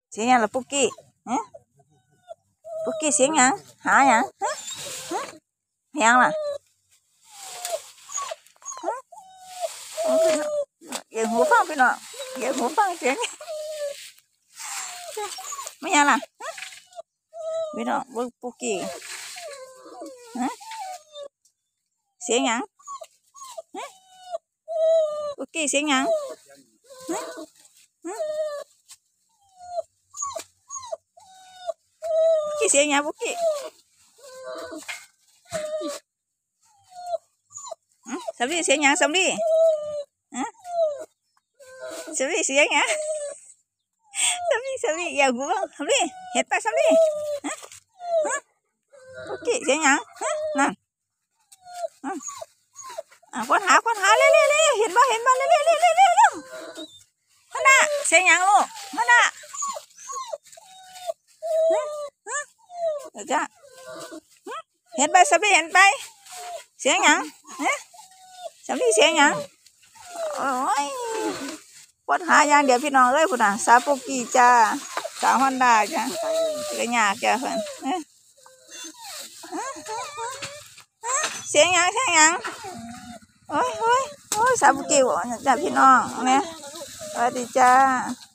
เสียงยังล่ะปุกกี้ฮะปุกกี้เสียงยังหายังฮะฮะยังล่ะเกี่ยวหูฟังพี่น้องเกี่ยวหูฟังเสียงไม่ยังล่ะพี่น้องปุกกี้ฮะเสียงยังปุกกี้เสียงยังกี้เสียงยังปุกกี้สำลีเสียงยังสำลีสำลีเสียงยังสำลีอย่ากูสำลีเห็ดไปสำลีปุกกี้เสียงยังนั่นคนหาเร็วเห็นบ่เร็วฮันน่ะเสียงยังลูกฮันน่ะจ้ะเห็นไปสำลีเห็นไปเสียงยังสำลีเสียงยังโอ้ยคนหาอย่างเดียวพี่น้องเอ้ยพุ่นน่ะสาวปุกกี้จ้าสาวฮอนด้าจ้าก็ยากจ้าเพิ่นเสียงยังโอ้ยสาวปุกกี้จ้าพี่น้องเนี่ยสวัสดีจ้า